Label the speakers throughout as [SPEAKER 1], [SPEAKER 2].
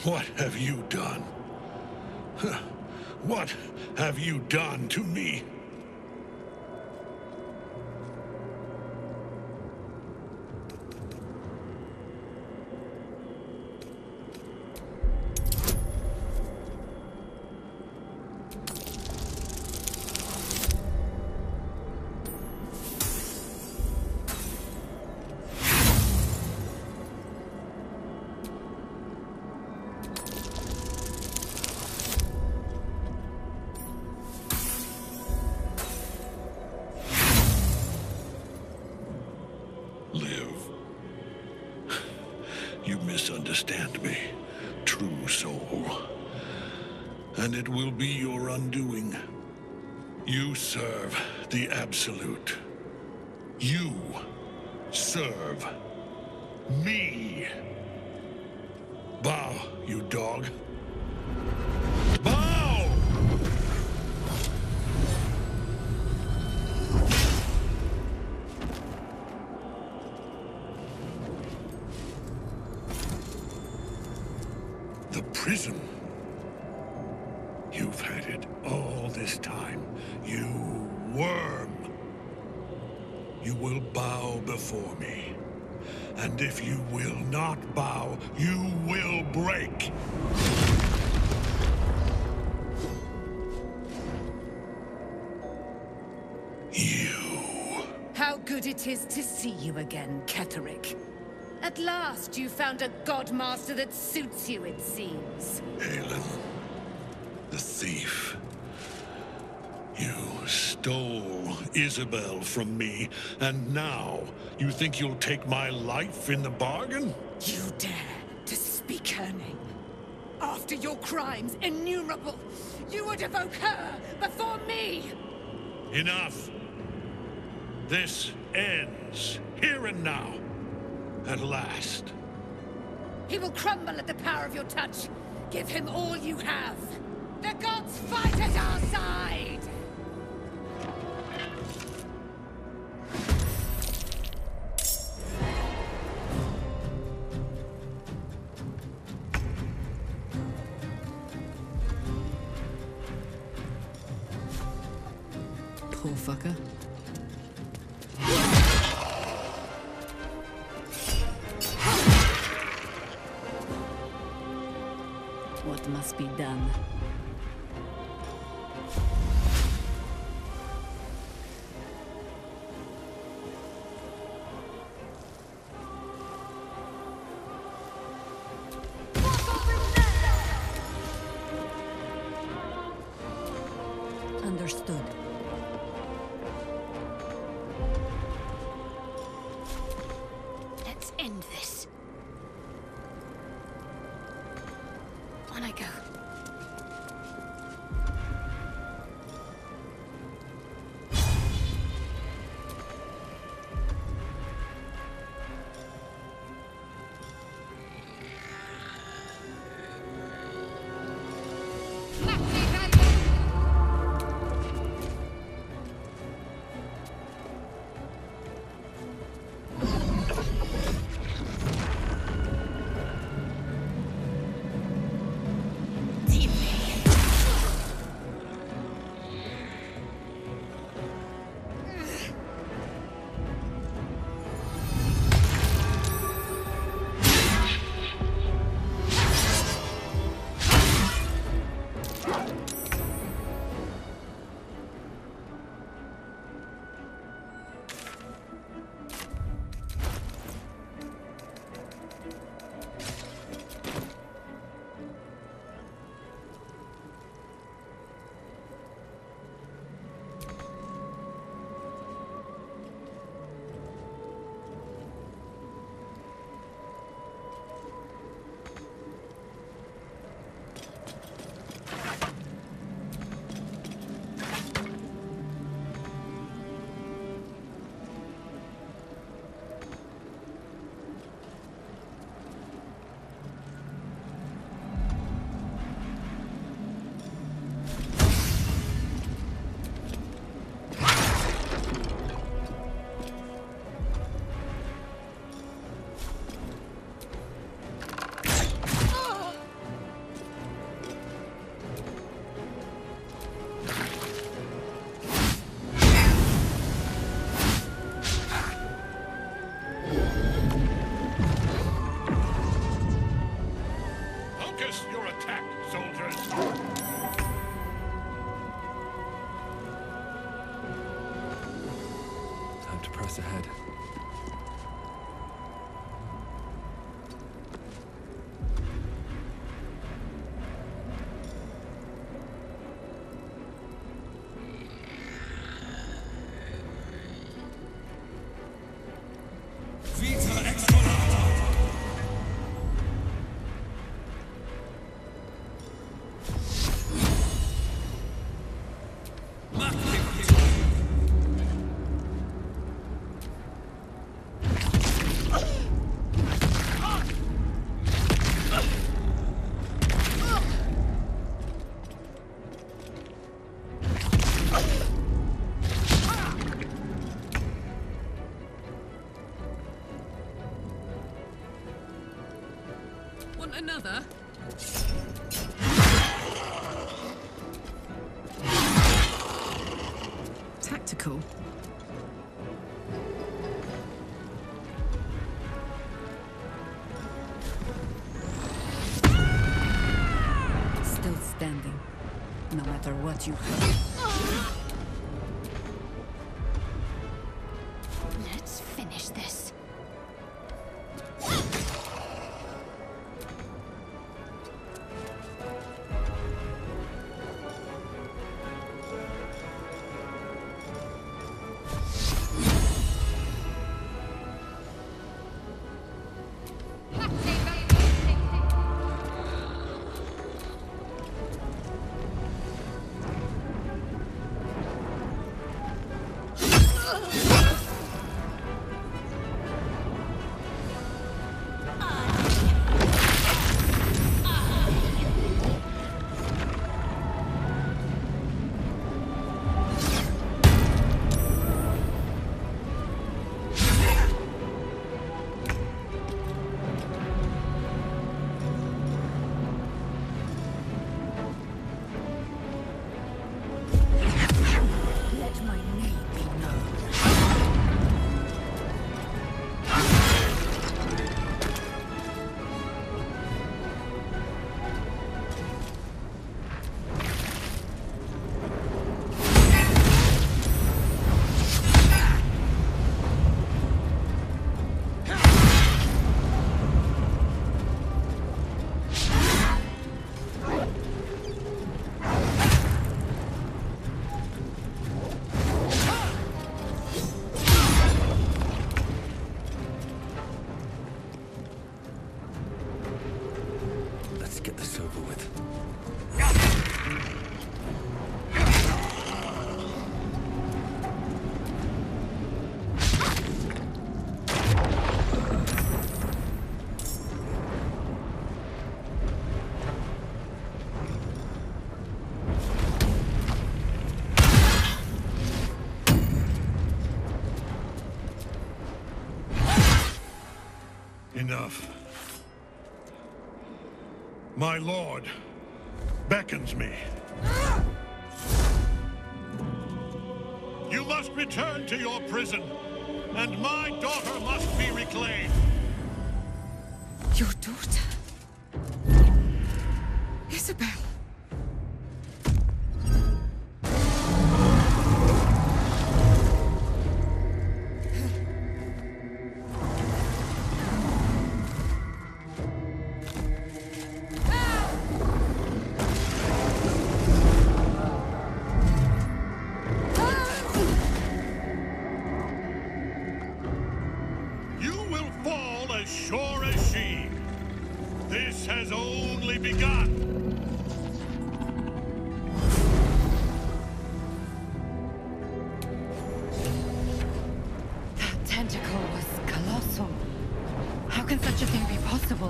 [SPEAKER 1] What have you done? What have you done to me? You misunderstand me, true soul. And it will be your undoing. You serve the Absolute. You serve me. Bow, you dog. Bow! The prison. You've had it all this time, you worm. You will bow before me. And if you will not bow, you will break. You.
[SPEAKER 2] How good it is to see you again, Ketheric. At last you found a Godmaster that suits you, it seems.
[SPEAKER 1] Aylin, the thief. You stole Isabel from me, and now you think you'll take my life in the bargain?
[SPEAKER 2] You dare to speak her name? After your crimes innumerable, you would evoke her before me!
[SPEAKER 1] Enough! This ends, here and now. At last.
[SPEAKER 2] He will crumble at the power of your touch. Give him all you have. The gods fight at our side!
[SPEAKER 3] Poor fucker. What must be done? Understood.
[SPEAKER 2] Let's end this. On I go. Want another?
[SPEAKER 3] Tactical. Still standing, no matter what you heard.
[SPEAKER 4] Let's finish this.
[SPEAKER 5] Get this over with.
[SPEAKER 1] Enough. My lord beckons me. You must return to your prison, and my daughter must be reclaimed.
[SPEAKER 2] Your daughter? Isabel.
[SPEAKER 1] As sure as she. This has only begun.
[SPEAKER 4] That tentacle was colossal. How can such a thing be possible?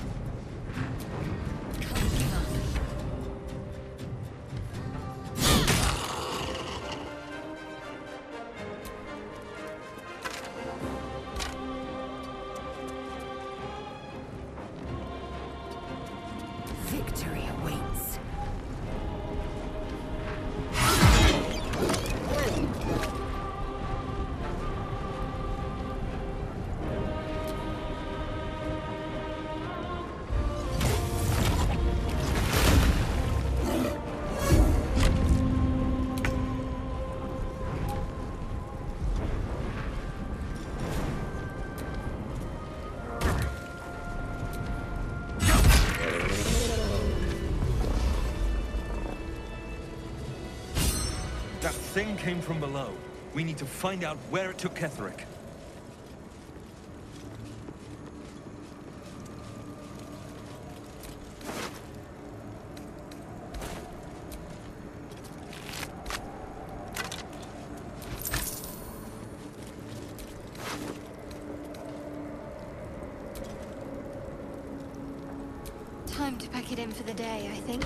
[SPEAKER 2] Victory awaits.
[SPEAKER 5] That thing came from below. We need to find out where it took Ketheric.
[SPEAKER 4] Time to pack it in for the day, I think.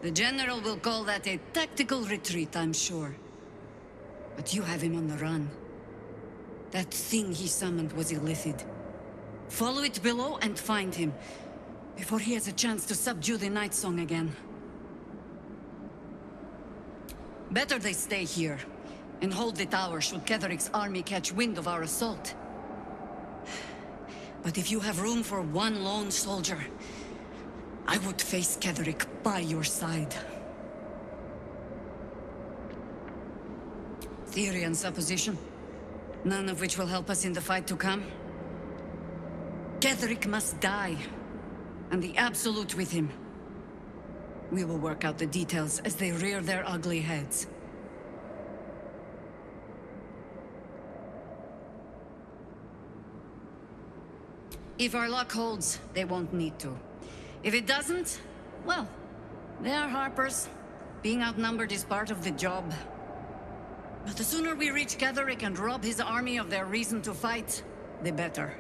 [SPEAKER 3] The General will call that a tactical retreat, I'm sure. But you have him on the run. That thing he summoned was Illithid. Follow it below and find him, before he has a chance to subdue the Night Song again. Better they stay here, and hold the tower should Ketheric's army catch wind of our assault. But if you have room for one lone soldier, I would face Ketheric by your side. Theory and supposition, none of which will help us in the fight to come. Ketheric must die, and the Absolute with him. We will work out the details as they rear their ugly heads. If our luck holds, they won't need to. If it doesn't, well, they are Harpers. Being outnumbered is part of the job. But the sooner we reach Ketheric and rob his army of their reason to fight, the better.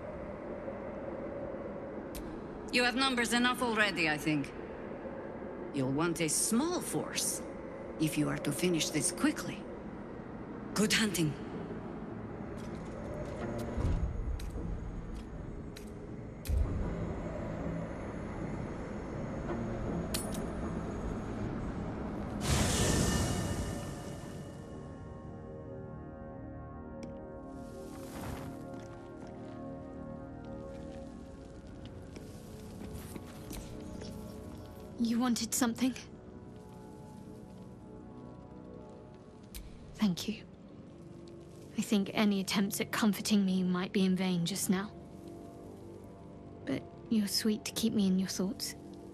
[SPEAKER 3] You have numbers enough already, I think. You'll want a small force, if you are to finish this quickly. Good hunting.
[SPEAKER 6] You wanted something? Thank you. I think any attempts at comforting me might be in vain just now. But you're sweet to keep me in your thoughts.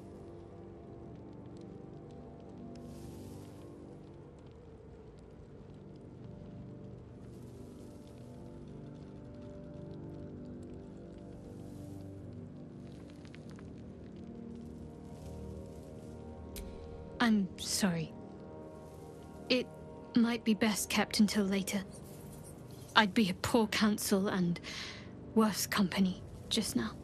[SPEAKER 6] I'm sorry. It might be best kept until later. I'd be a poor counsel and worse company just now.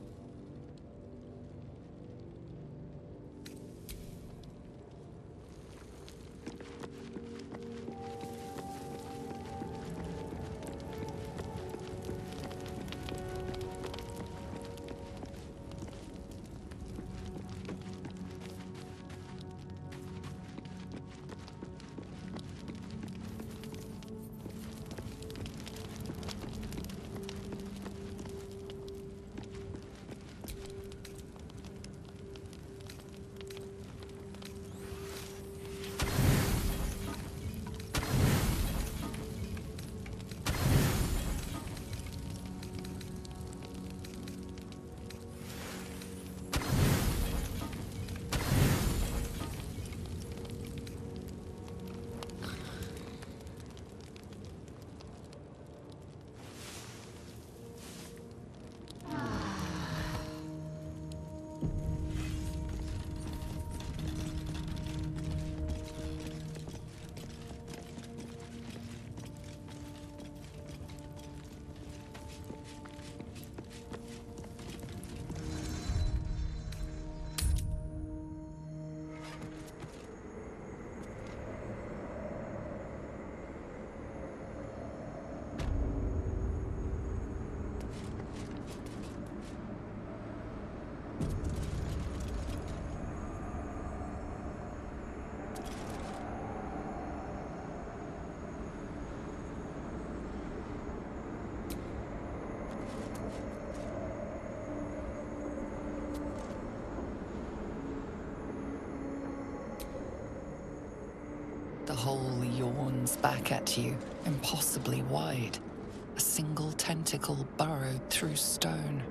[SPEAKER 7] The hole yawns back at you, impossibly wide. A single tentacle burrowed through stone.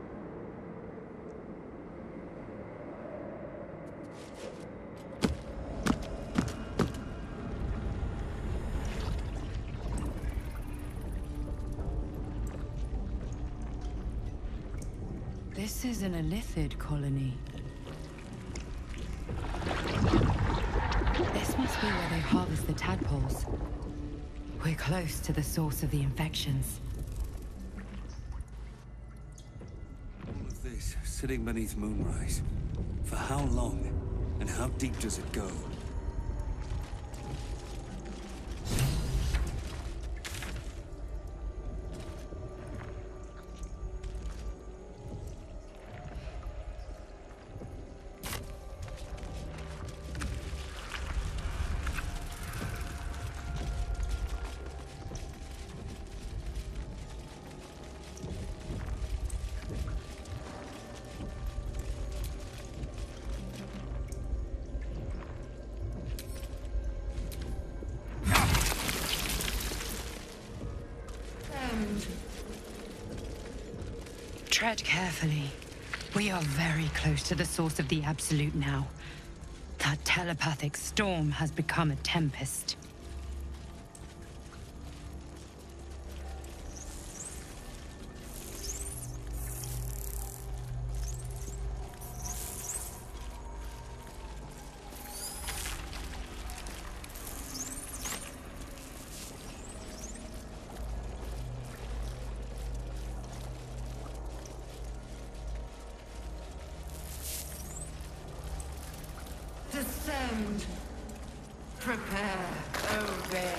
[SPEAKER 4] This is an Illithid colony. This must be where they harvest the tadpoles. We're close to the source of the infections.
[SPEAKER 8] All of this, sitting beneath moonrise. For how long?
[SPEAKER 5] And how deep does it go?
[SPEAKER 4] Tread carefully. We are very close to the source of the Absolute now. That telepathic storm has become a tempest.
[SPEAKER 8] Descend. Prepare. Obey.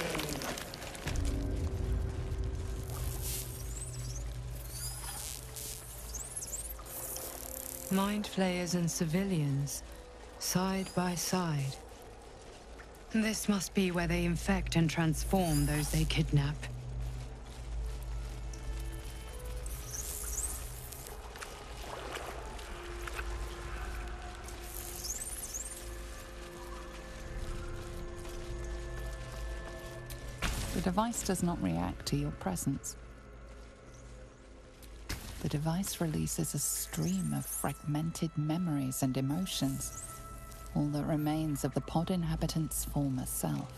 [SPEAKER 4] Mind flayers and civilians, side by side. This must be where they infect and transform those they kidnap.
[SPEAKER 7] The device does not react to your presence. The device releases a stream of fragmented memories and emotions, all that remains of the pod inhabitant's former self.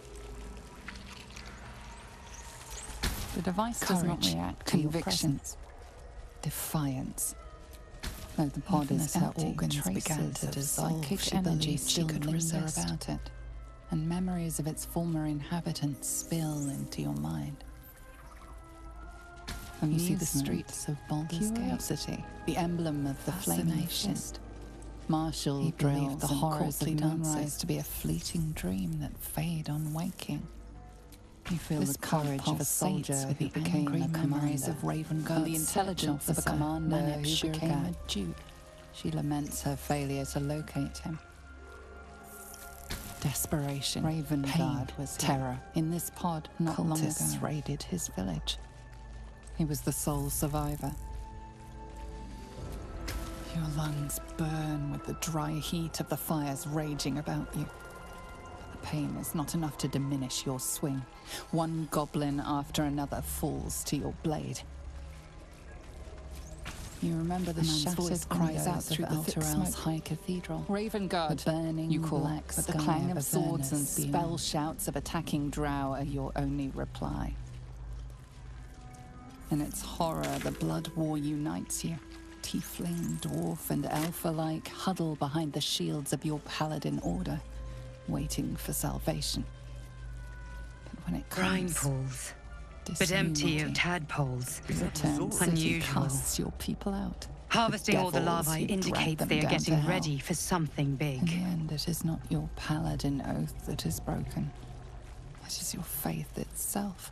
[SPEAKER 7] The device does not
[SPEAKER 9] Courage,
[SPEAKER 7] react to your
[SPEAKER 9] conviction,
[SPEAKER 7] presence. Defiance. Though the pod
[SPEAKER 9] Even
[SPEAKER 7] is
[SPEAKER 9] as her
[SPEAKER 7] empty,
[SPEAKER 9] organs began
[SPEAKER 7] traces
[SPEAKER 9] to
[SPEAKER 7] of
[SPEAKER 9] dissolve,
[SPEAKER 7] psychic
[SPEAKER 9] she
[SPEAKER 7] energy
[SPEAKER 9] believed she
[SPEAKER 7] still
[SPEAKER 9] could
[SPEAKER 7] linger
[SPEAKER 9] resist.
[SPEAKER 7] about it, and memories of its former inhabitants spill into your mind. And you see the streets of Baldur's Gate,
[SPEAKER 9] Curiosity,
[SPEAKER 7] the emblem of the Flaming
[SPEAKER 9] fascination.
[SPEAKER 7] Fist. Marshall
[SPEAKER 9] He
[SPEAKER 7] believed
[SPEAKER 9] drills
[SPEAKER 7] the
[SPEAKER 9] and
[SPEAKER 7] horrors of
[SPEAKER 9] courtly
[SPEAKER 7] Moonrise
[SPEAKER 9] dances.
[SPEAKER 7] to be a fleeting dream that fade on waking. You feel
[SPEAKER 9] This
[SPEAKER 7] the courage of a
[SPEAKER 9] pulsates
[SPEAKER 7] soldier
[SPEAKER 9] with
[SPEAKER 7] who
[SPEAKER 9] the
[SPEAKER 7] became
[SPEAKER 9] angry
[SPEAKER 7] a commander,
[SPEAKER 9] memories of Raven
[SPEAKER 7] and the
[SPEAKER 9] Guard's
[SPEAKER 7] intelligence
[SPEAKER 9] search
[SPEAKER 7] of a
[SPEAKER 9] officer,
[SPEAKER 7] commander
[SPEAKER 9] Maneb
[SPEAKER 7] who became
[SPEAKER 9] Shurgad.
[SPEAKER 7] a dupe. She laments her failure to locate him. Desperation,
[SPEAKER 9] Raven
[SPEAKER 7] pain,
[SPEAKER 9] Guard was
[SPEAKER 7] terror. In this pod, not long
[SPEAKER 9] Cultists
[SPEAKER 7] ago, raided his village. He was the sole survivor. Your lungs burn with the dry heat of the fires raging about you. The pain is not enough to diminish your swing. One goblin after another falls to your blade. You remember the man's voice cries out through the thick smoke. High Cathedral. Raven Guard, the burning
[SPEAKER 9] you call,
[SPEAKER 7] black
[SPEAKER 9] but the
[SPEAKER 7] sky
[SPEAKER 9] clang
[SPEAKER 7] of
[SPEAKER 9] of
[SPEAKER 7] swords and
[SPEAKER 9] Avernus
[SPEAKER 7] spell
[SPEAKER 9] beyond.
[SPEAKER 7] shouts of attacking drow are your only reply. In its horror, the blood war unites you. Tiefling, dwarf, and elf alike huddle behind the shields of your paladin order, waiting for salvation. But when it
[SPEAKER 4] Brine
[SPEAKER 7] comes,
[SPEAKER 4] pools, but empty of
[SPEAKER 7] disunity,
[SPEAKER 4] tadpoles.
[SPEAKER 7] the Turned City
[SPEAKER 4] Unusual.
[SPEAKER 7] casts your people out.
[SPEAKER 4] Harvesting all the
[SPEAKER 7] devils
[SPEAKER 4] larvae
[SPEAKER 7] who drag
[SPEAKER 4] indicates
[SPEAKER 7] them
[SPEAKER 4] they are
[SPEAKER 7] down to
[SPEAKER 4] getting
[SPEAKER 7] hell.
[SPEAKER 4] ready for something
[SPEAKER 7] In
[SPEAKER 4] big.
[SPEAKER 7] the end, it is not your paladin oath that is broken. It is your faith itself.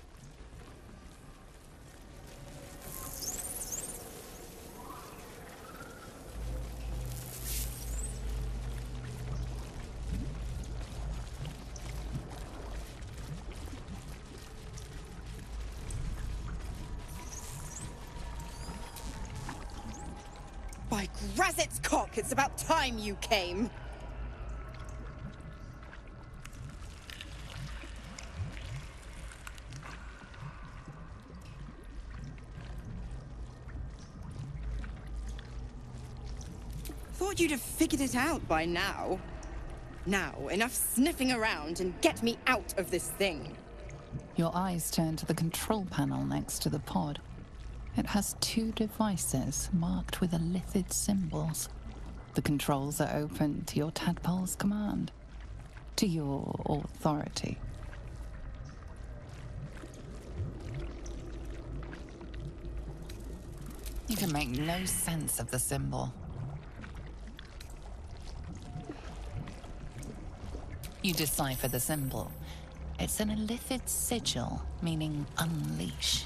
[SPEAKER 10] By Grazit's cock, it's about time you came! Thought you'd have figured it out by now. Now, enough sniffing around and get me out of this thing.
[SPEAKER 7] Your eyes turn to the control panel next to the pod. It has two devices marked with elithid symbols. The controls are open to your tadpole's command, to your authority. You can make no sense of the symbol. You decipher the symbol. It's an illithid sigil, meaning unleash.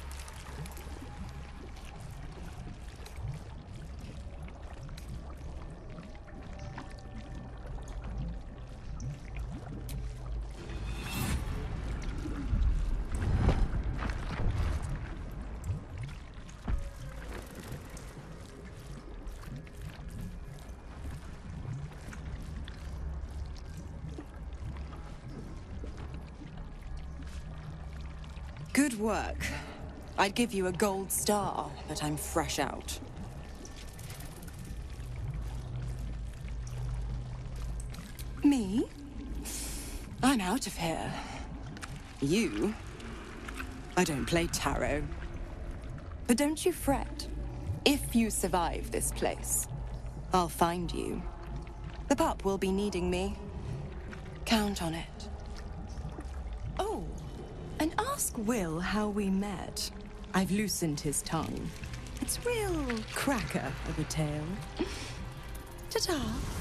[SPEAKER 10] Good work. I'd give you a gold star, but I'm fresh out. Me? I'm out of here. You? I don't play tarot. But don't you fret. If you survive this place, I'll find you. The pup will be needing me. Count on it. Oh. And ask Will how we met. I've loosened his tongue. It's real cracker of a tale. Ta-ta.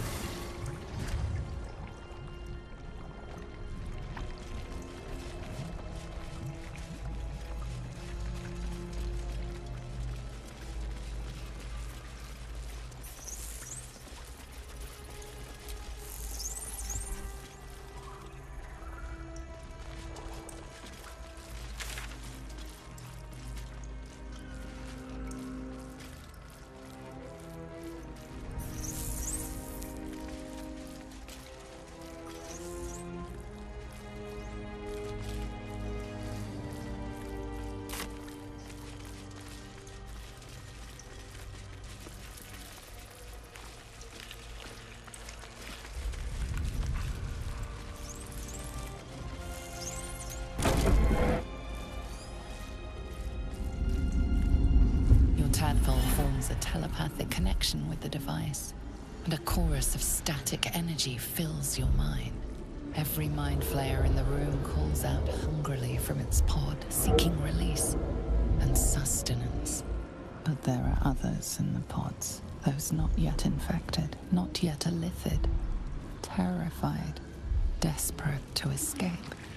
[SPEAKER 7] Tadpole forms a telepathic connection with the device, and a chorus of static energy fills your mind. Every mind flayer in the room calls out hungrily from its pod, seeking release and sustenance. But there are others in the pods, those not yet infected, not yet illithid, terrified, desperate to escape.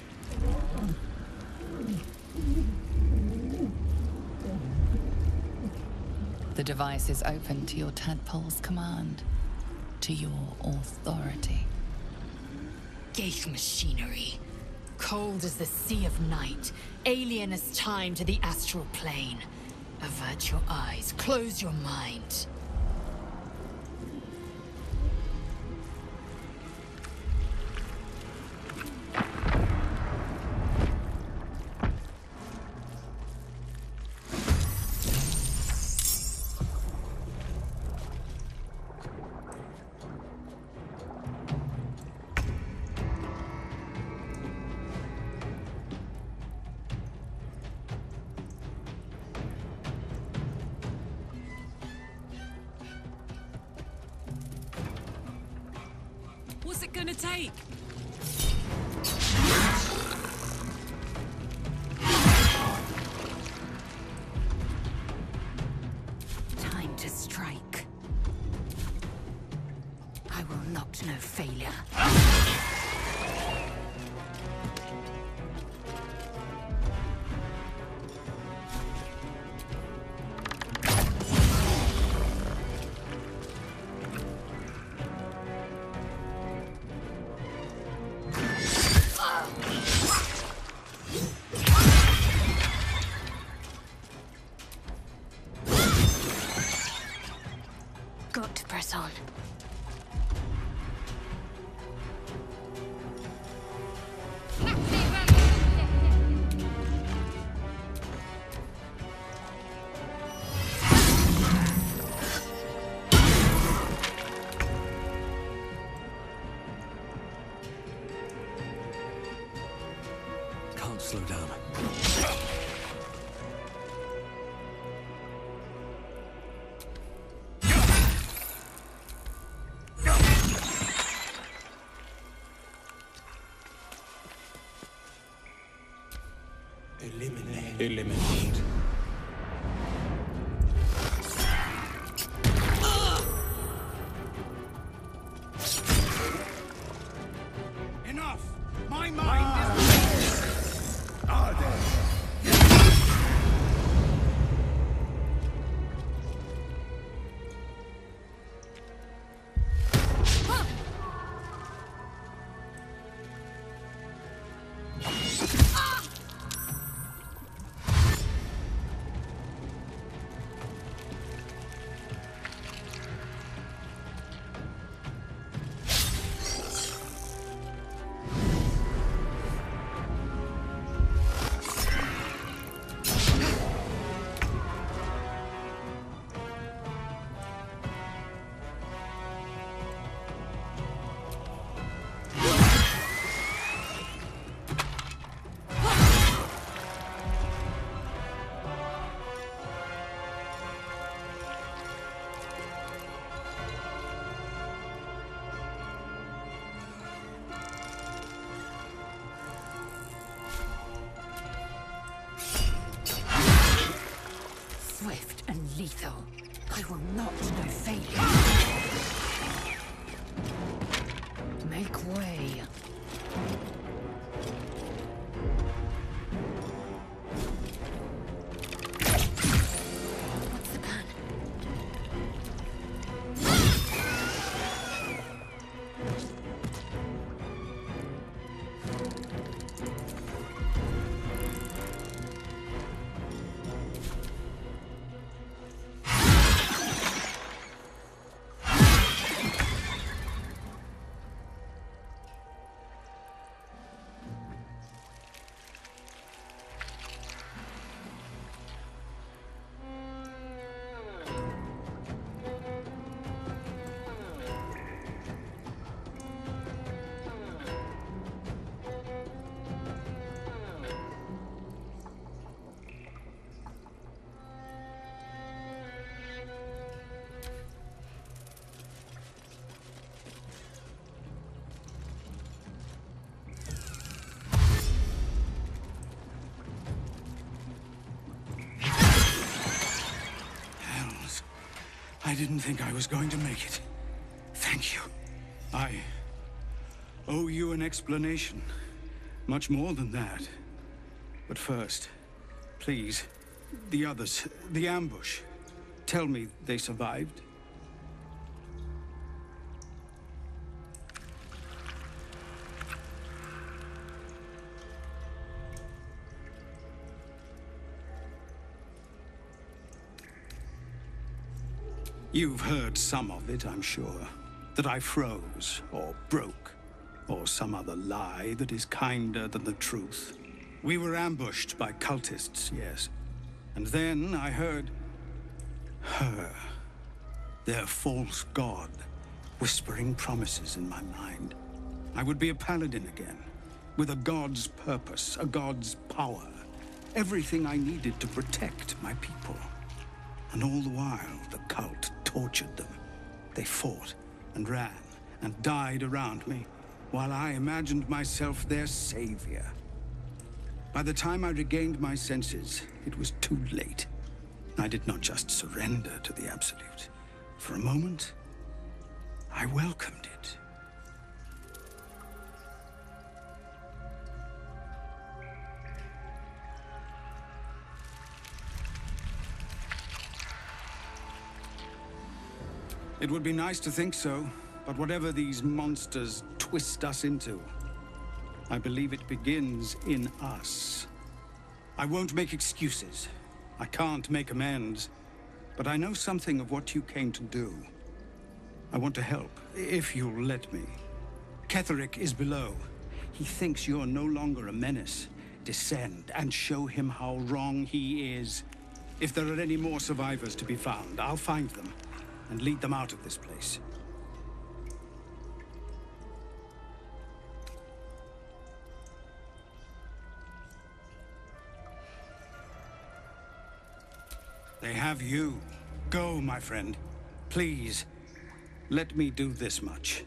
[SPEAKER 7] The device is open to your tadpole's command, to your authority.
[SPEAKER 2] Ghaik machinery. Cold as the sea of night, alien as time to the astral plane. Avert your eyes, close your mind.
[SPEAKER 9] What's it gonna take?
[SPEAKER 2] Time to strike. I will not know failure.
[SPEAKER 6] Got to press on.
[SPEAKER 1] Can't slow down. Eliminate.
[SPEAKER 9] Swift and lethal. I will not know failure. Make way. What's the plan?
[SPEAKER 1] I didn't think I was going to make it. Thank you. I owe you an explanation. Much more than that. But first, please, the others, the ambush. Tell me they survived. You've heard some of it, I'm sure. That I froze, or broke, or some other lie that is kinder than the truth. We were ambushed by cultists, yes. And then I heard her, their false god, whispering promises in my mind. I would be a paladin again, with a god's purpose, a god's power. Everything I needed to protect my people. And all the while, the cult tortured them. They fought and ran and died around me, while I imagined myself their savior. By the time I regained my senses, it was too late. I did not just surrender to the Absolute. For a moment, I welcomed it. It would be nice to think so, but whatever these monsters twist us into, I believe it begins in us. I won't make excuses. I can't make amends, but I know something of what you came to do. I want to help, if you'll let me. Ketheric is below. He thinks you're no longer a menace. Descend and show him how wrong he is. If there are any more survivors to be found, I'll find them and lead them out of this place. They have you. Go, my friend. Please, let me do this much.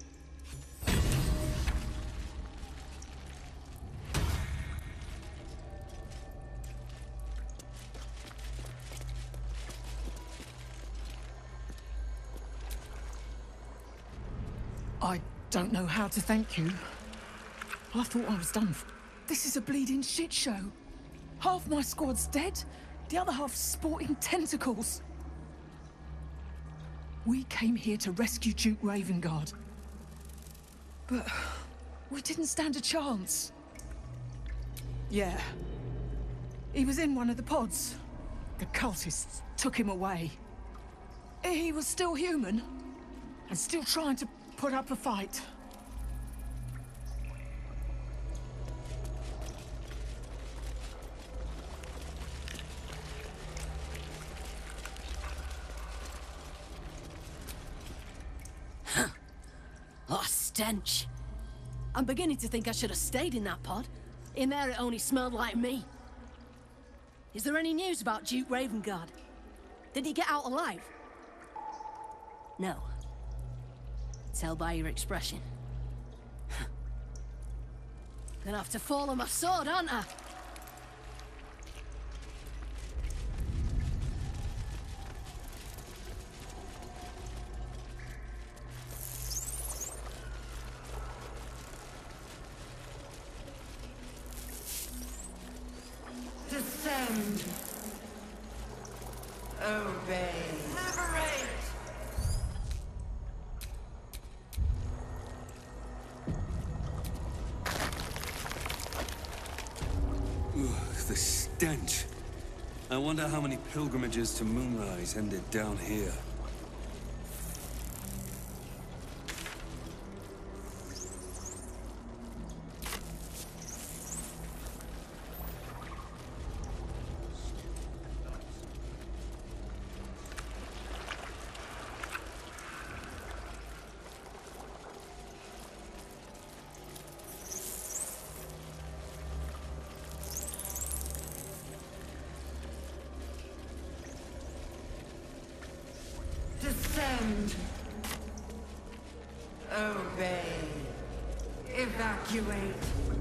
[SPEAKER 11] I don't know how to thank you. I thought I was done. This is a bleeding shit show. Half my squad's dead, the other half sporting tentacles. We came here to rescue Duke Ravengard. But we didn't stand a chance. Yeah. He was in one of the pods. The cultists took him away. He was still human, and still trying to put up a fight.
[SPEAKER 9] Oh, stench. I'm beginning to think I should have stayed in that pod. In there it only smelled like me. Is there any news about Duke Ravengard? Did he get out alive? No. Tell by your expression. Gonna have to fall on my sword, aren't I?
[SPEAKER 8] Descend. Obey. Liberate.
[SPEAKER 5] The stench. I wonder how many pilgrimages to Moonrise ended down here.
[SPEAKER 8] Descend. Obey. Evacuate.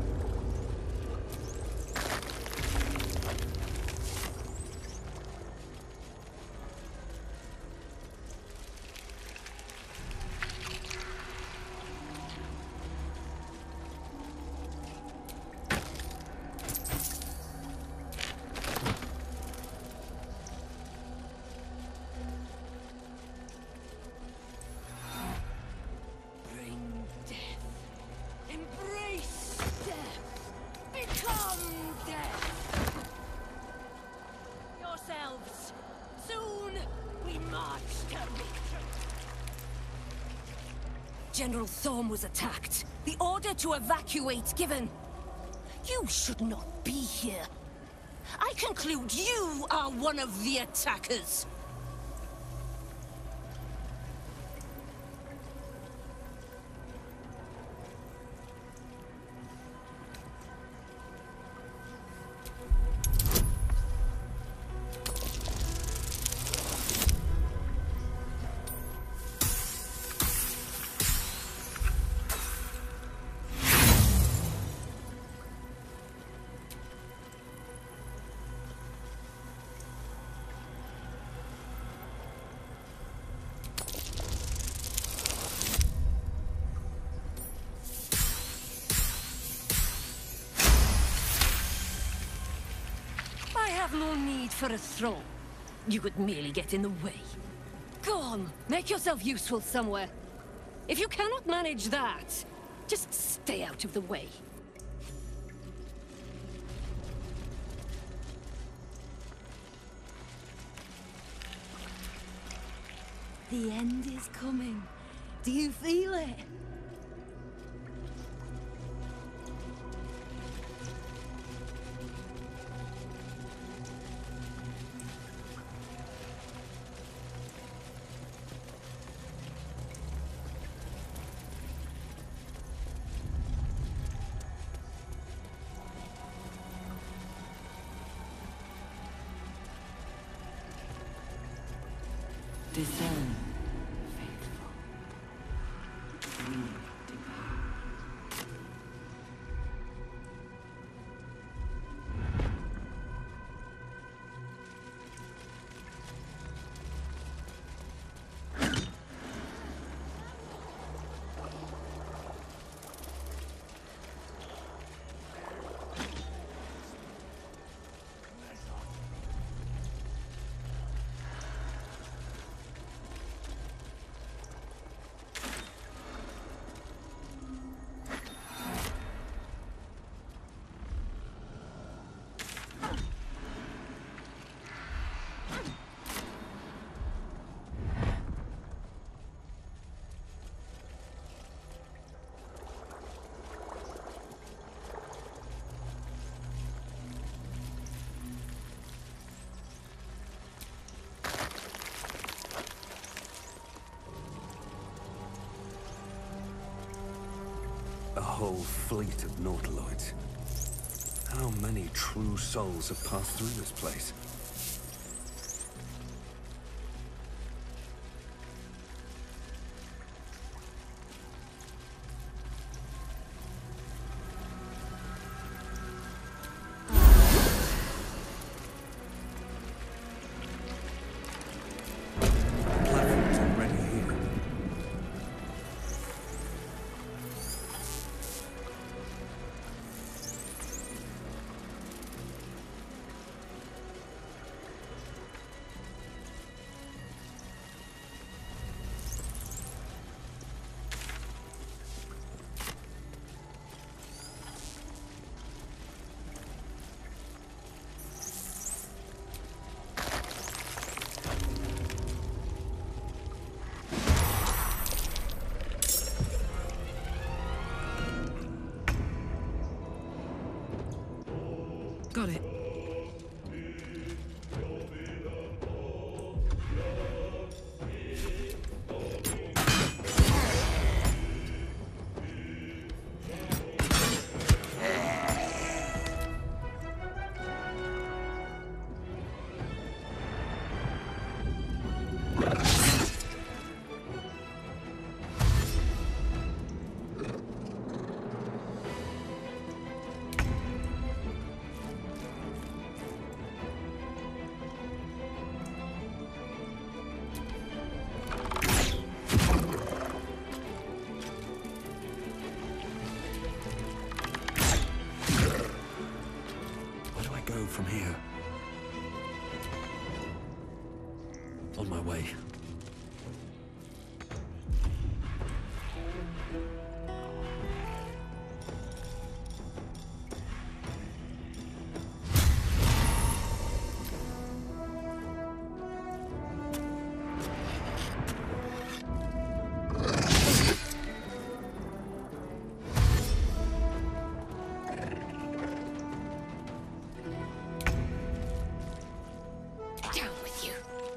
[SPEAKER 9] General Thorm was attacked. The order to evacuate given. You should not be here. I conclude you are one of the attackers. I have no need for a throne. You would merely get in the way. Go on, make yourself useful somewhere. If you cannot manage that, just stay out of the way. The end is coming. Do you feel it?
[SPEAKER 8] Descend.
[SPEAKER 5] A whole fleet of Nautiloids. How many true souls have passed through this place? Platform's already here. On my way.
[SPEAKER 2] Down with you.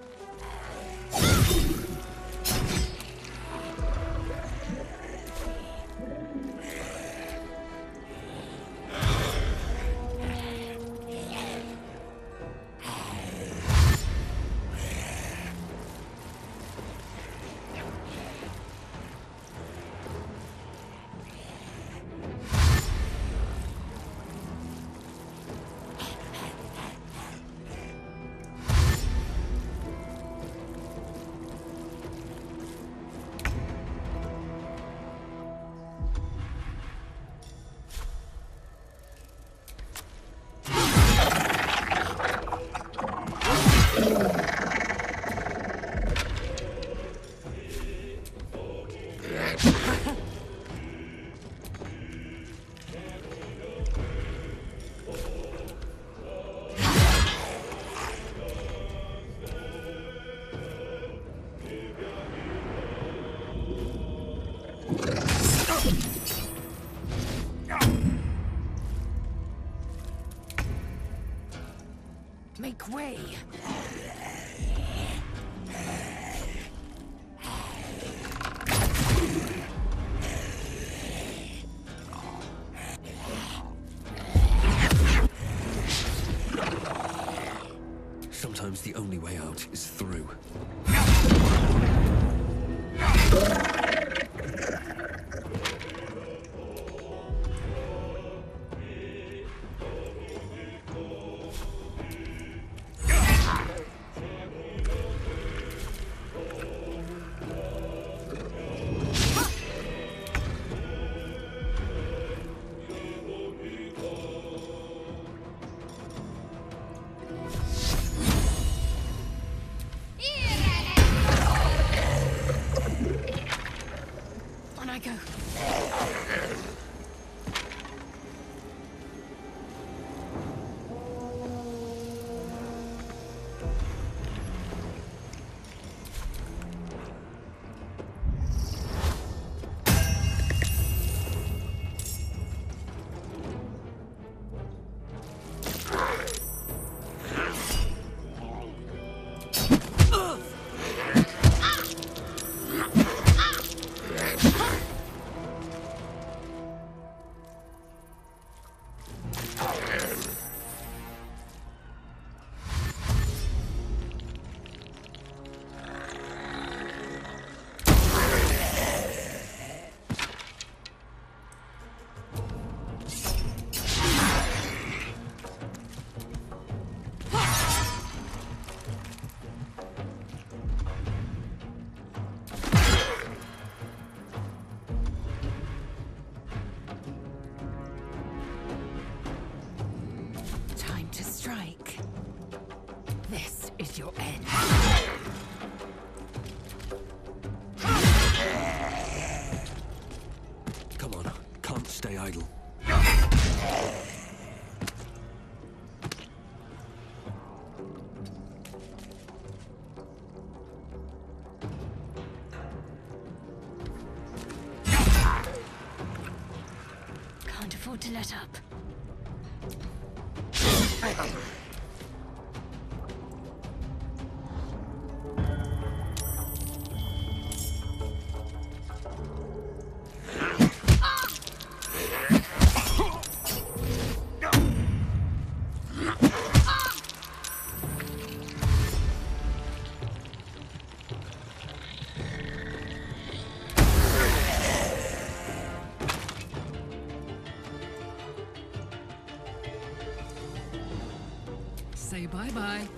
[SPEAKER 8] Make way!
[SPEAKER 5] Sometimes the only way out is through.
[SPEAKER 2] On I go.
[SPEAKER 8] Time to strike. This is your end.
[SPEAKER 5] Come on, can't stay idle.
[SPEAKER 6] Can't afford to let up.
[SPEAKER 2] Say bye-bye.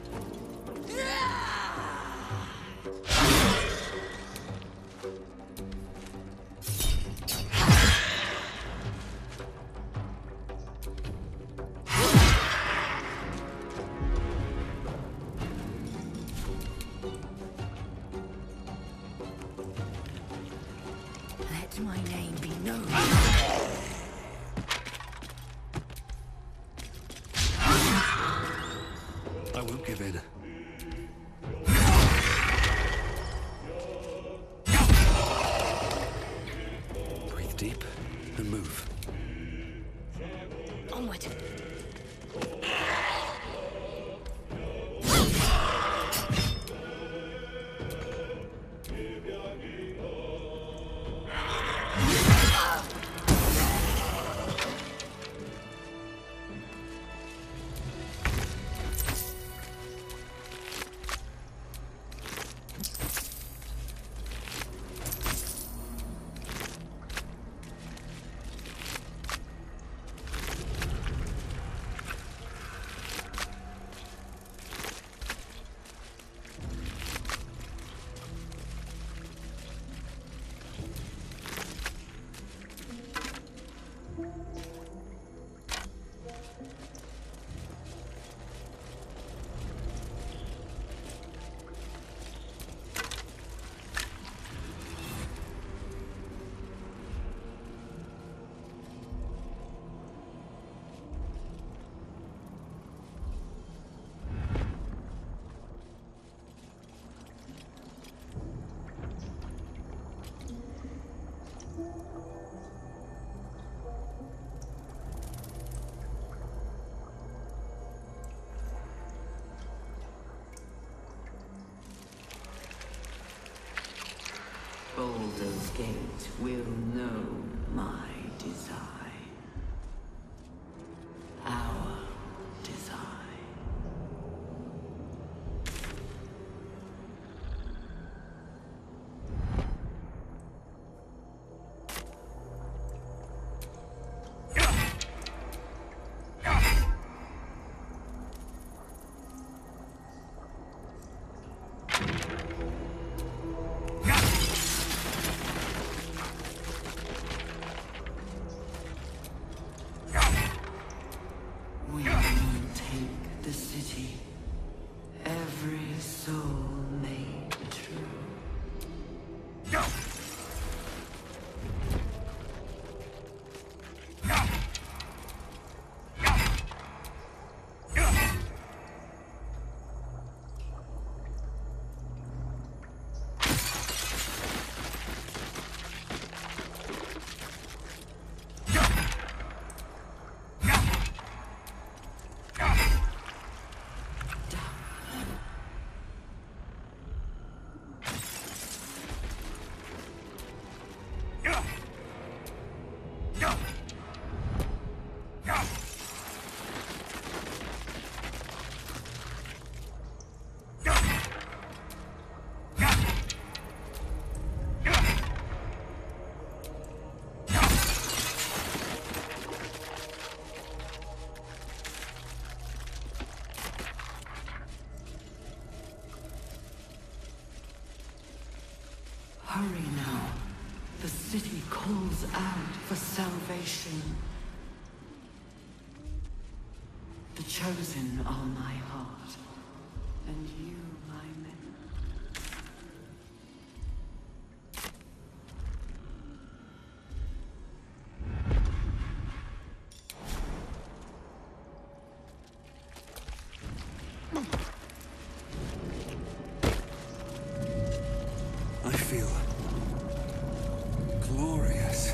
[SPEAKER 12] Baldur's Gate will know my design. Our design. We will take the city. Every soul made true. Hurry now. The city calls out for salvation. The chosen are my heart, and you my men.
[SPEAKER 5] I feel glorious.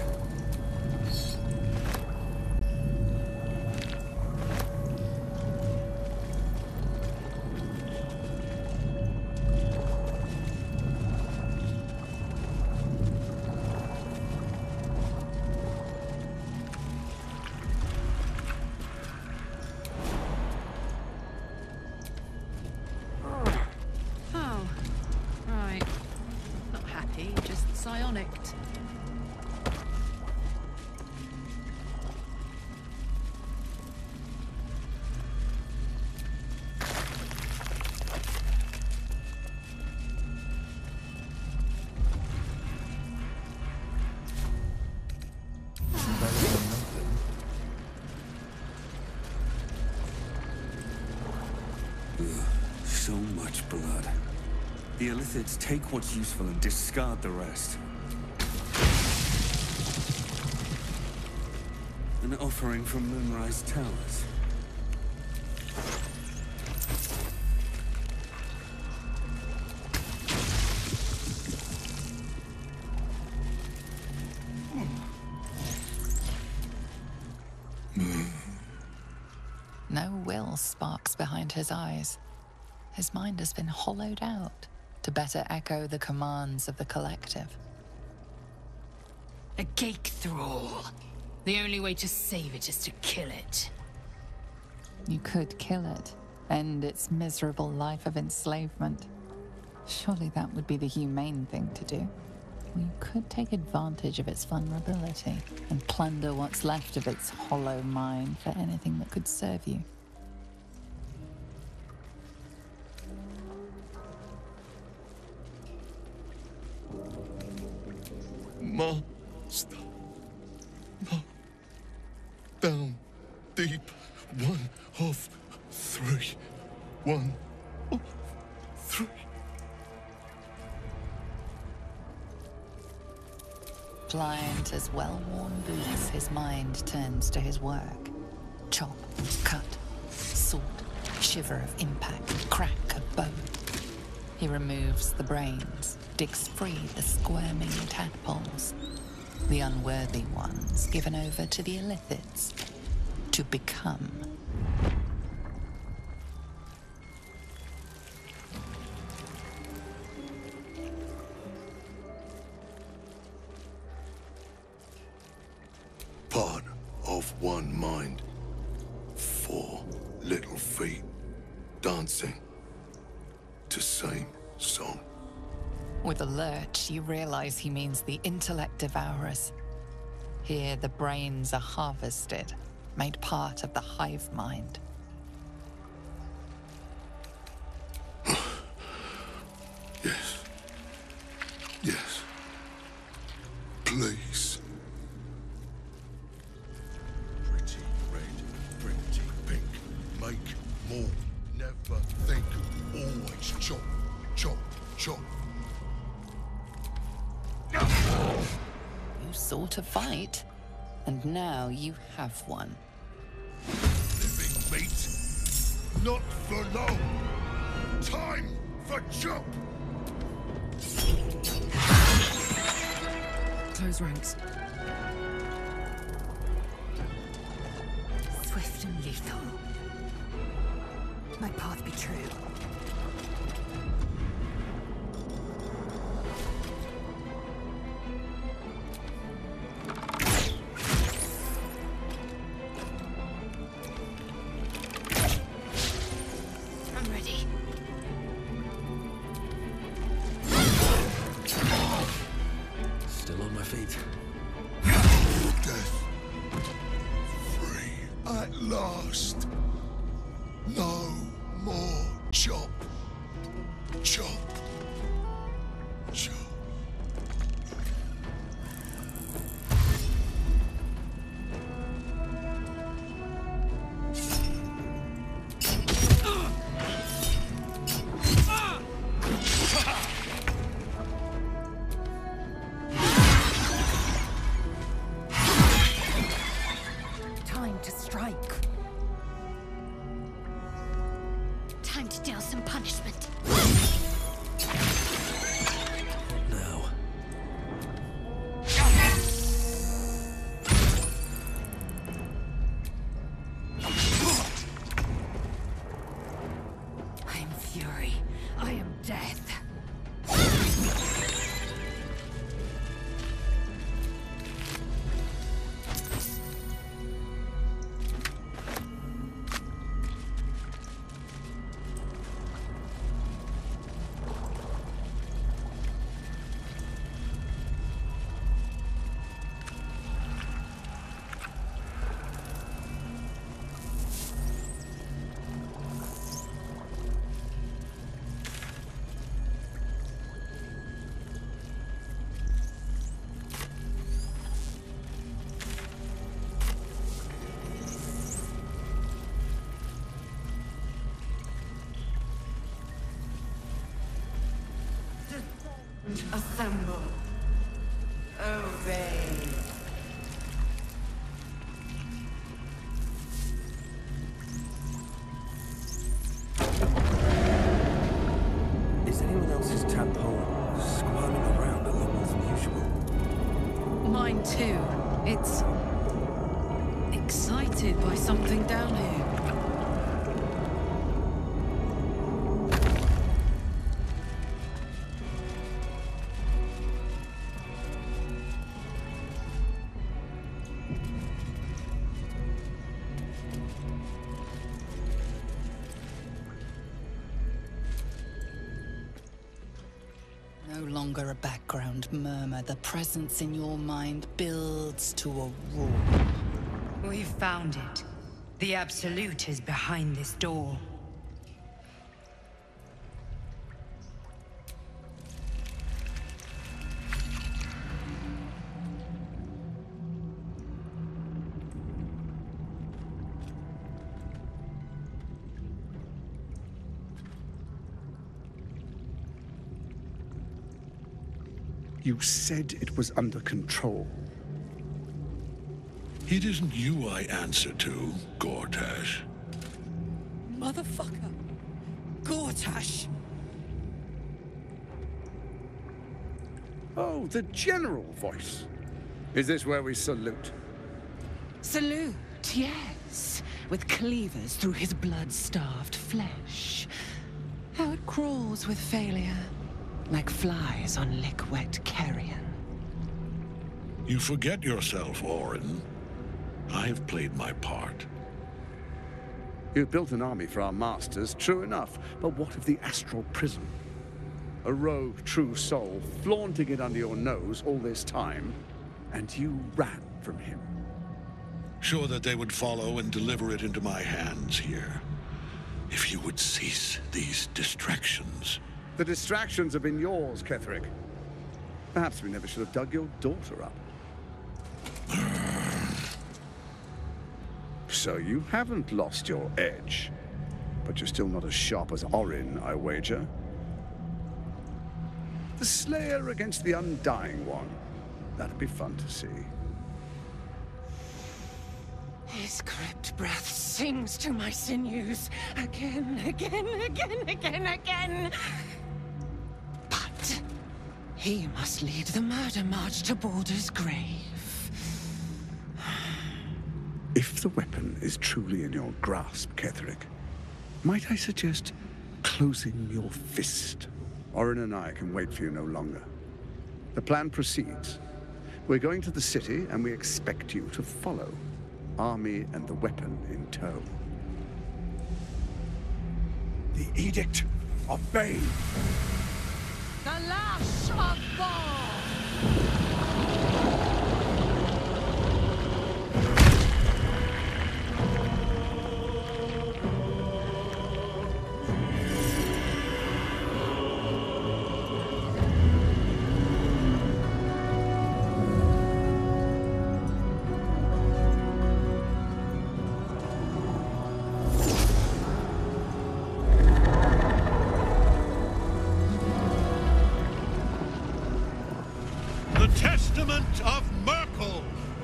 [SPEAKER 13] Oh, right. Not happy, just psionicked.
[SPEAKER 5] So much blood. The Illithids take what's useful and discard the rest. An offering from Moonrise Towers.
[SPEAKER 7] No will sparks behind his eyes. His mind has been hollowed out to better echo the commands of the Collective.
[SPEAKER 2] A Ghaik thrall. The only way to save it is to kill it.
[SPEAKER 7] You could kill it, end its miserable life of enslavement. Surely that would be the humane thing to do. Or you could take advantage of its vulnerability and plunder what's left of its hollow mind for anything that could serve you.
[SPEAKER 1] Master. No. Down. Deep. 1 of 3. 1 of 3.
[SPEAKER 7] Pliant as well-worn boots, his mind turns to his work. Chop, cut, sort, shiver of impact, crack of bone. He removes the brains, digs free the squirming tadpoles, the unworthy ones given over to the Illithids to become.
[SPEAKER 1] one mind. 4 little feet dancing to same song.
[SPEAKER 7] With a lurch, you realize he means the intellect devourers. Here, the brains are harvested, made part of the hive mind.
[SPEAKER 1] Yes. Yes. Please. Pretty red, pretty pink. Make more. Never think. Always chop, chop, chop.
[SPEAKER 7] You sought a fight, and now you have one.
[SPEAKER 1] Living meat. Not for long. Time for chop.
[SPEAKER 8] Close ranks. Swift and lethal. My path be true.
[SPEAKER 2] I'm ready.
[SPEAKER 5] Still on my feet.
[SPEAKER 1] Death. Free at last. No more chop. Chop. Chop.
[SPEAKER 8] Time to strike.
[SPEAKER 2] Time to deal some punishment.
[SPEAKER 5] Now.
[SPEAKER 8] I am fury. I am death.
[SPEAKER 12] Assemble. Obey.
[SPEAKER 5] Is anyone else's tadpole squirming around a lot more than usual?
[SPEAKER 13] Mine too. It's excited by something down here.
[SPEAKER 7] No longer a background murmur, the presence in your mind builds to a roar.
[SPEAKER 4] We've found it. The Absolute is behind this door.
[SPEAKER 14] You said it was under control.
[SPEAKER 1] It isn't you I answer to, Gortash.
[SPEAKER 11] Motherfucker. Gortash.
[SPEAKER 14] Oh, the general voice. Is this where we salute?
[SPEAKER 12] Salute, yes. With cleavers through his blood-starved flesh. How it crawls with failure. Like flies on lick-wet carrion.
[SPEAKER 1] You forget yourself, Orin. I have played my part.
[SPEAKER 14] You've built an army for our masters, true enough. But what of the Astral Prism? A rogue true soul flaunting it under your nose all this time, and you ran from him.
[SPEAKER 1] Sure that they would follow and deliver it into my hands here. If you would cease these distractions.
[SPEAKER 14] The distractions have been yours, Ketheric. Perhaps we never should have dug your daughter up. So you haven't lost your edge. But you're still not as sharp as Orin, I wager. The Slayer against the Undying One. That'd be fun to see.
[SPEAKER 8] His crypt breath sings to my sinews. Again, again, again, again, again. But he must lead the murder march to Baldur's grave.
[SPEAKER 14] If the weapon is truly in your grasp, Ketheric, might I suggest closing your fist? Orin and I can wait for you no longer. The plan proceeds. We're going to the city, and we expect you to follow. Army and the weapon in tow.
[SPEAKER 1] The Edict of Bane.
[SPEAKER 8] The Lash of Bhaal!
[SPEAKER 1] The Testament of Myrkul!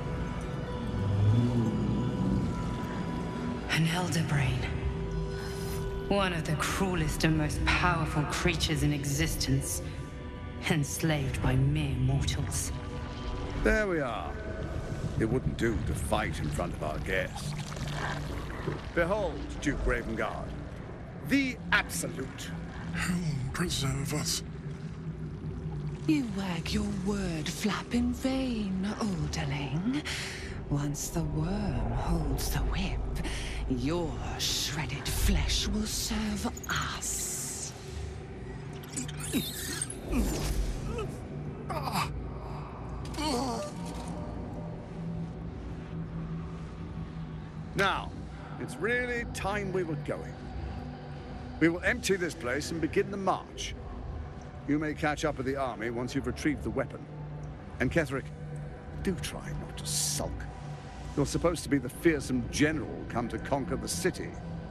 [SPEAKER 4] An Elder Brain. One of the cruelest and most powerful creatures in existence. Enslaved by mere mortals.
[SPEAKER 14] There we are. It wouldn't do to fight in front of our guest. Behold, Duke Ravengard. The Absolute.
[SPEAKER 1] Helm preserve us.
[SPEAKER 8] You wag your word flap in vain, Alderling. Once the worm holds the whip, your shredded flesh will serve us.
[SPEAKER 14] Now, it's really time we were going. We will empty this place and begin the march. You may catch up with the army once you've retrieved the weapon. And Ketheric, do try not to sulk. You're supposed to be the fearsome general come to conquer the city.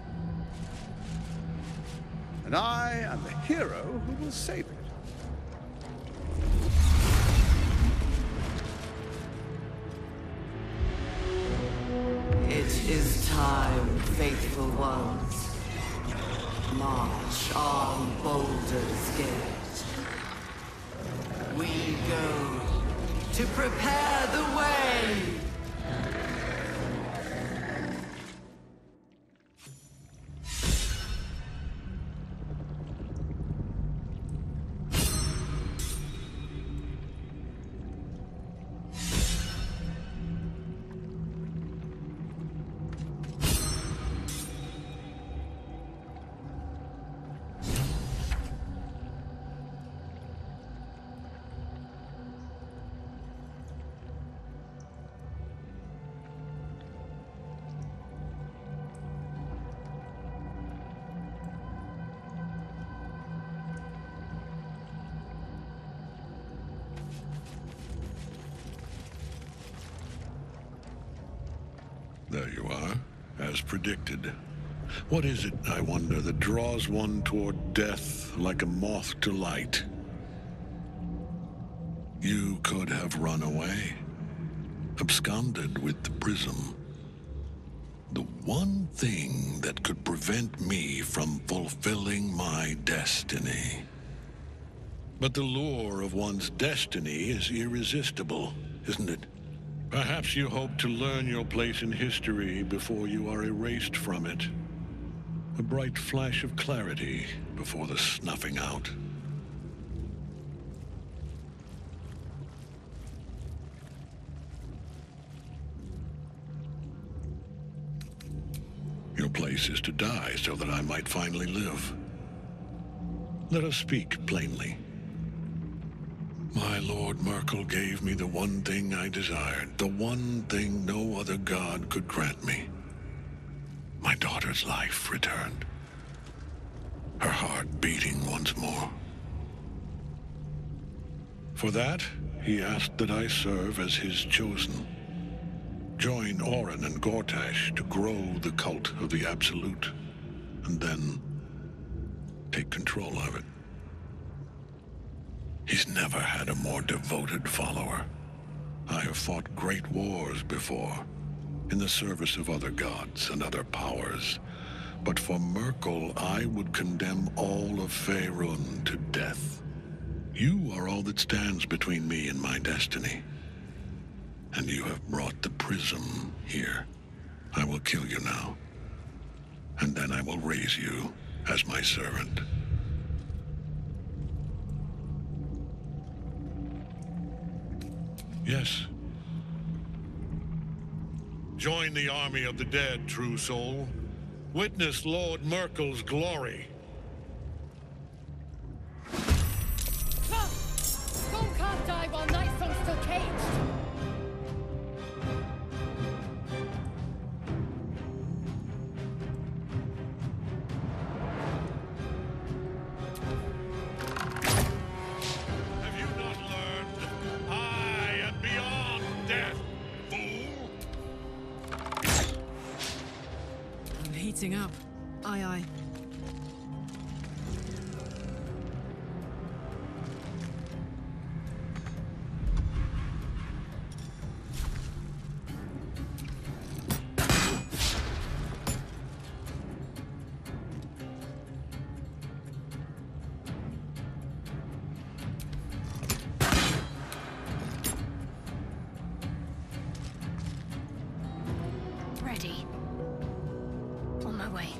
[SPEAKER 14] And I am the hero who will save it.
[SPEAKER 12] It is time, faithful ones. March on Baldur's Gate. We go to prepare the way!
[SPEAKER 1] There you are, as predicted. What is it, I wonder, that draws one toward death like a moth to light? You could have run away, absconded with the prism. The one thing that could prevent me from fulfilling my destiny. But the lure of one's destiny is irresistible, isn't it? Perhaps you hope to learn your place in history before you are erased from it. A bright flash of clarity before the snuffing out. place is to die so that I might finally live. Let us speak plainly. My Lord Merkel gave me the one thing I desired, the one thing no other god could grant me. My daughter's life returned. Her heart beating once more. For that, he asked that I serve as his chosen. Join Orin and Gortash to grow the cult of the Absolute, and then take control of it. He's never had a more devoted follower. I have fought great wars before, in the service of other gods and other powers. But for Merkel, I would condemn all of Faerun to death. You are all that stands between me and my destiny. And you have brought the prism here. I will kill you now. And then I will raise you as my servant. Yes. Join the army of the dead, true soul. Witness Lord Merkel's glory.
[SPEAKER 2] Storm can't die while Nightsong's still caged.
[SPEAKER 1] Have you not learned? I am beyond death, fool!
[SPEAKER 13] I'm heating up. Aye, aye.
[SPEAKER 2] Ready. On my way.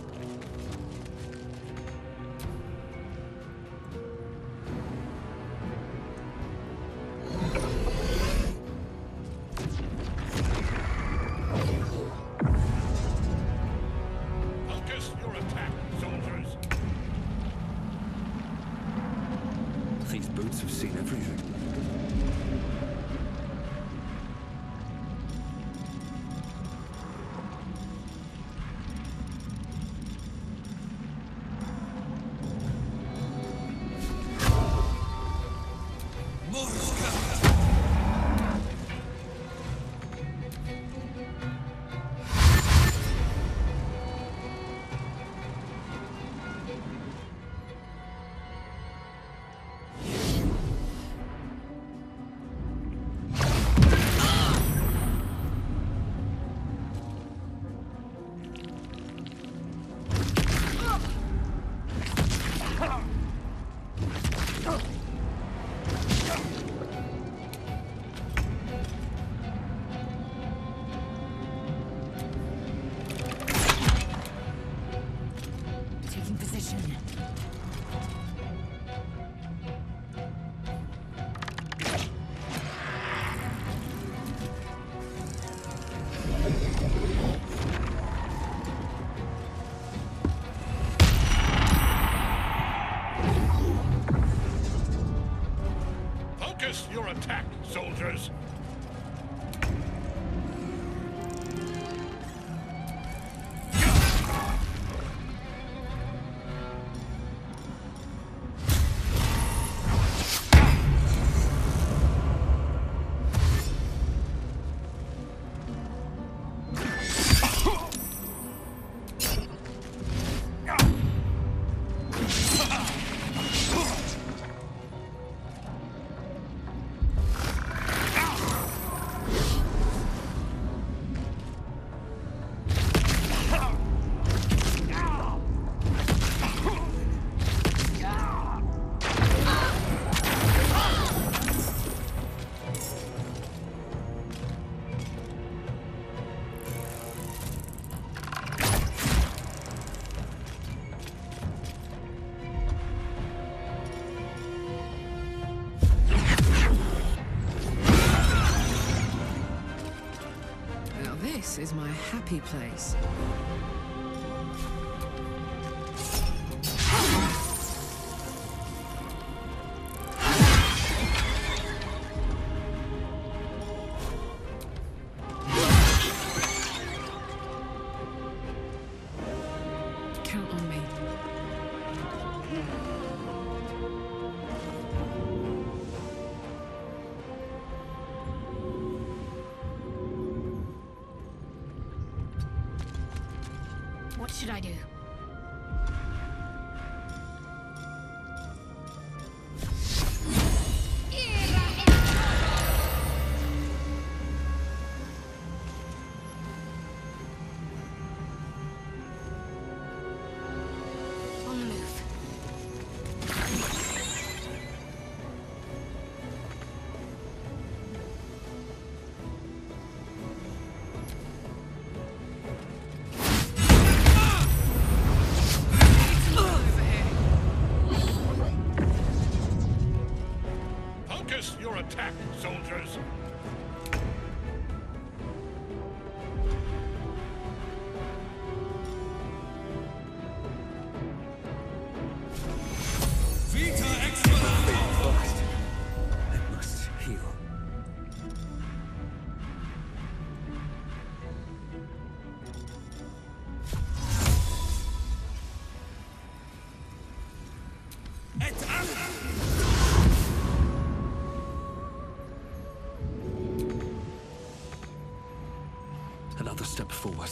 [SPEAKER 1] Focus your attack, soldiers.
[SPEAKER 5] These boots have seen everything.
[SPEAKER 2] Taking position.
[SPEAKER 1] Focus your attack, soldiers.
[SPEAKER 13] Now this is my happy place.
[SPEAKER 2] should I do? On the move.
[SPEAKER 1] Focus your attack, soldiers!
[SPEAKER 5] Vita Expelliarmus! I must heal. Another step forward.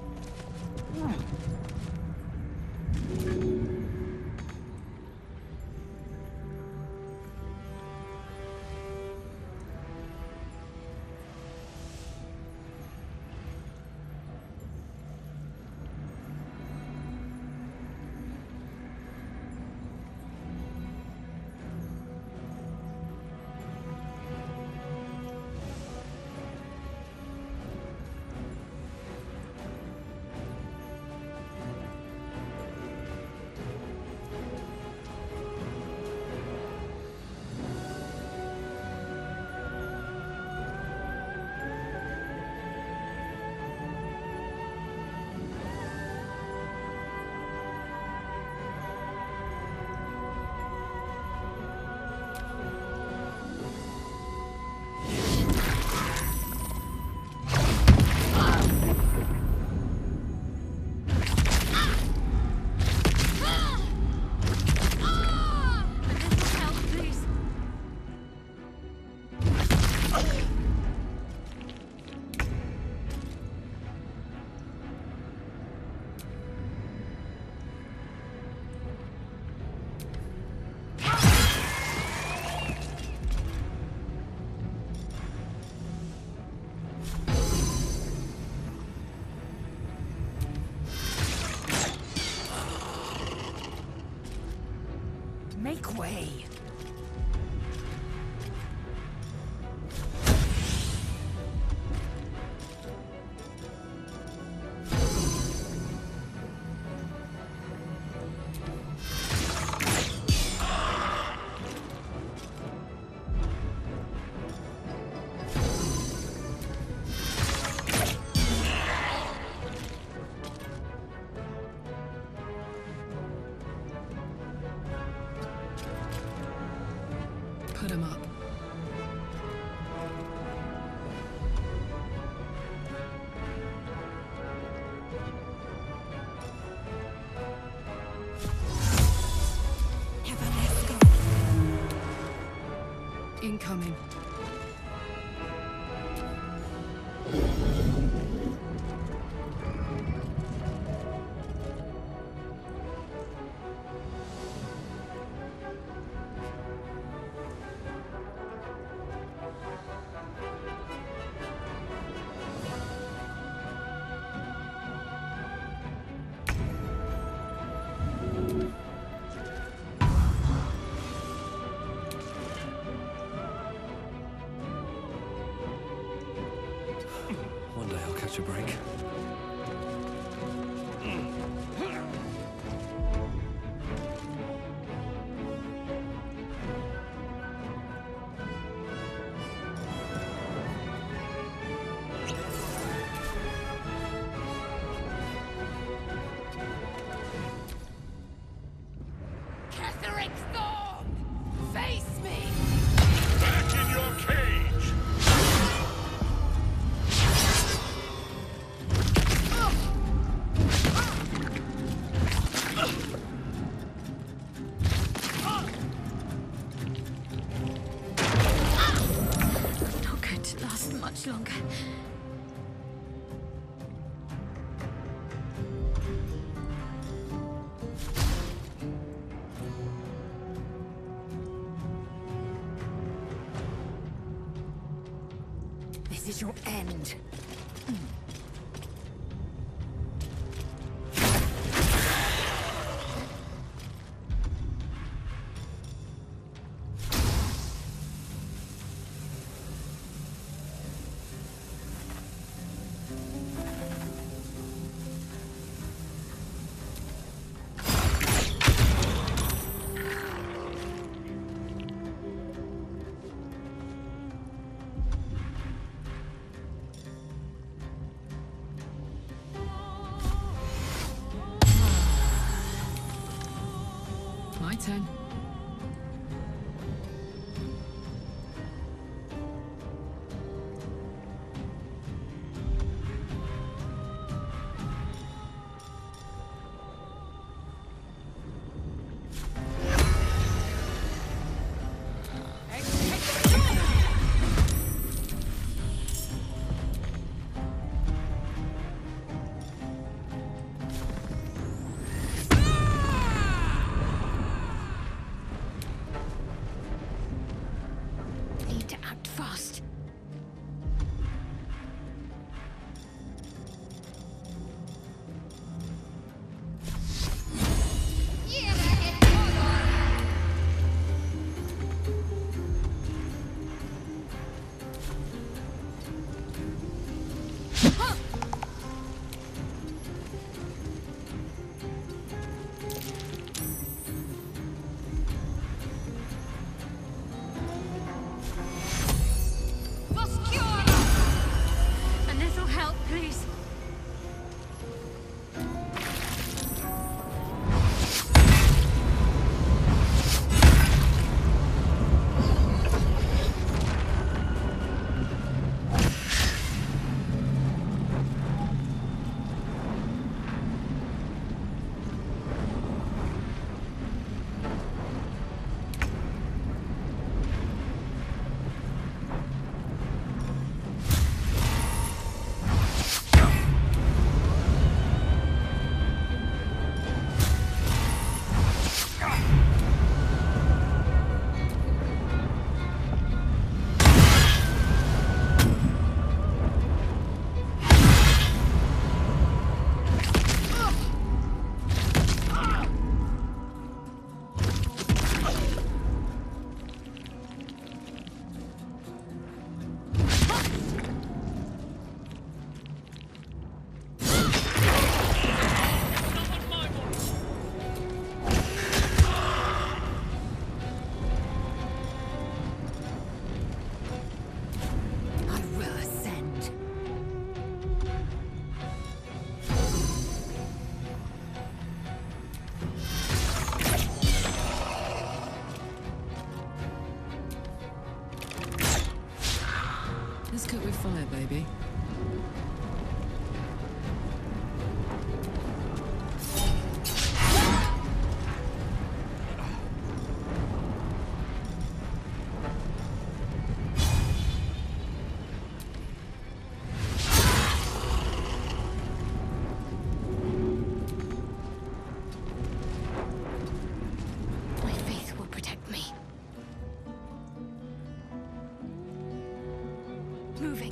[SPEAKER 9] Make way.
[SPEAKER 13] Put him up. Incoming.
[SPEAKER 5] One day I'll catch a break.
[SPEAKER 2] Ketheric Storm! Face me!
[SPEAKER 1] Back in your cage!
[SPEAKER 6] Not going to last much longer.
[SPEAKER 2] This is your end.
[SPEAKER 13] My turn.
[SPEAKER 2] Need to act fast. A little help, please. I will ascend.
[SPEAKER 13] Let's cook with fire, baby.
[SPEAKER 2] My faith will protect me. Moving.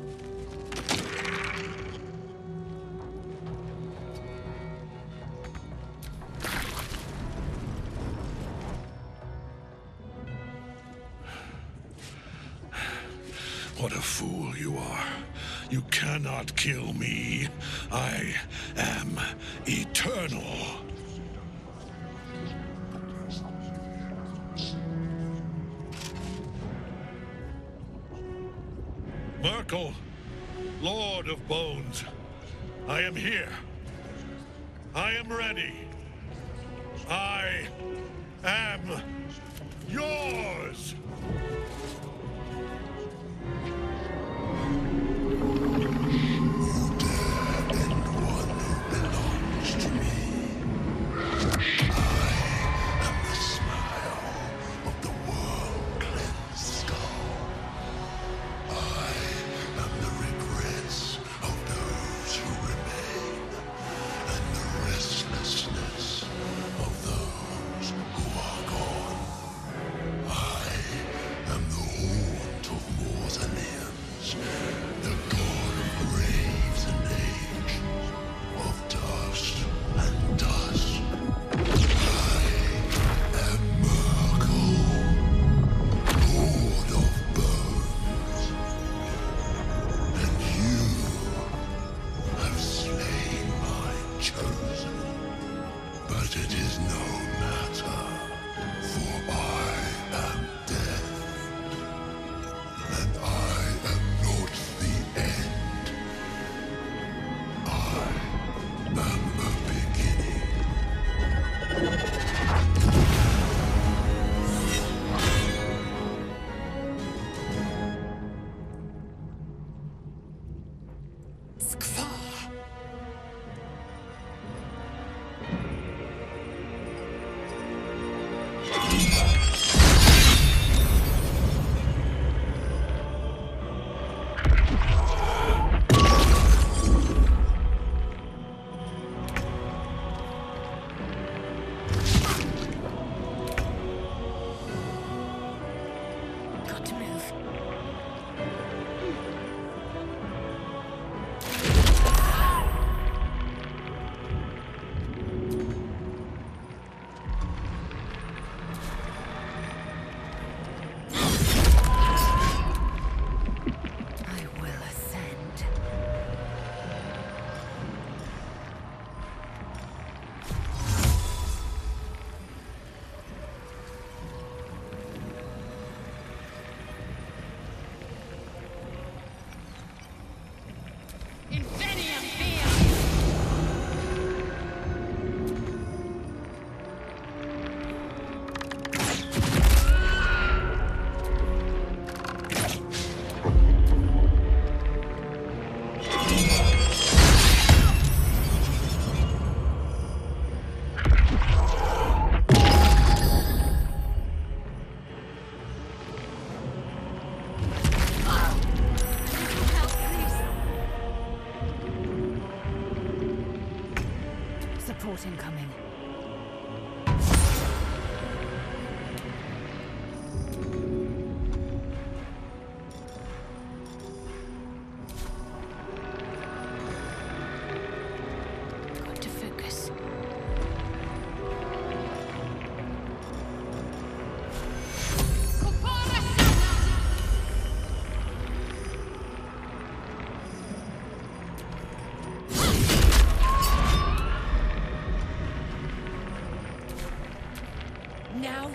[SPEAKER 1] What a fool you are. You cannot kill me. I am eternal. Myrkul, Lord of Bones, I am here. I am ready. I am yours.
[SPEAKER 15] Restlessness of those who are gone.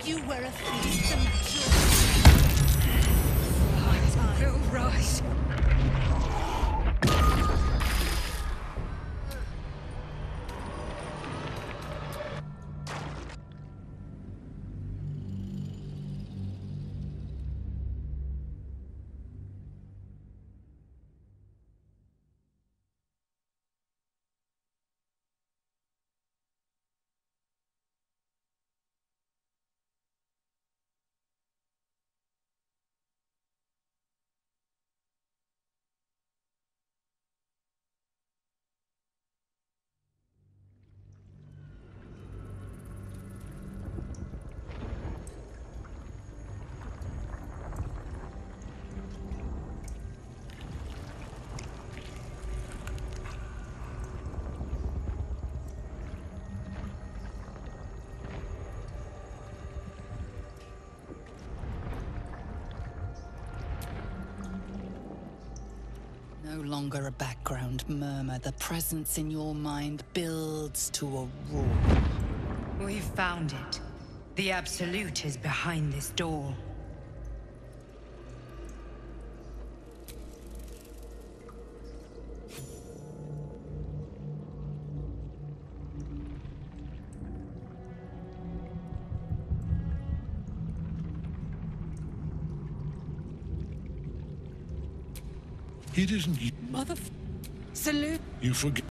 [SPEAKER 9] You were a feast and joy.
[SPEAKER 4] Will rise.
[SPEAKER 7] No longer a background murmur. The presence in your mind builds to a roar.
[SPEAKER 4] We've found it. The Absolute is behind this door.
[SPEAKER 1] It isn't you.
[SPEAKER 8] Salute.
[SPEAKER 1] You forget.